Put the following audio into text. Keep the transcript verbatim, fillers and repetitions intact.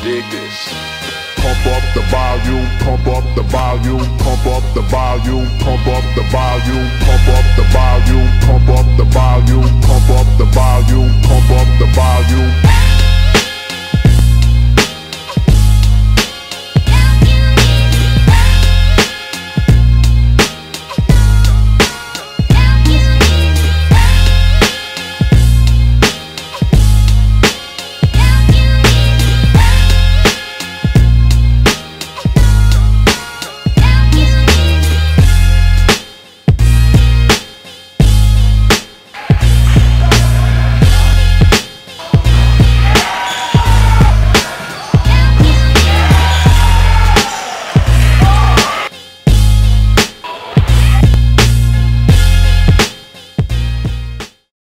Dig this. Pump up the volume, pump up the volume, pump up the volume, pump up the volume, pump up the volume, pump up the volume, pump up the volume, pump up the volume.